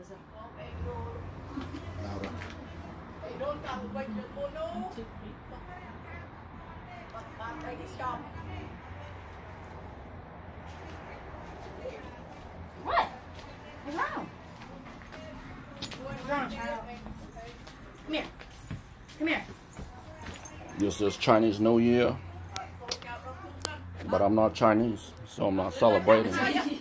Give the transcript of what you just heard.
What? What's wrong? What's wrong, child? Come here. Come here. This is Chinese New Year, but I'm not Chinese, so I'm not celebrating.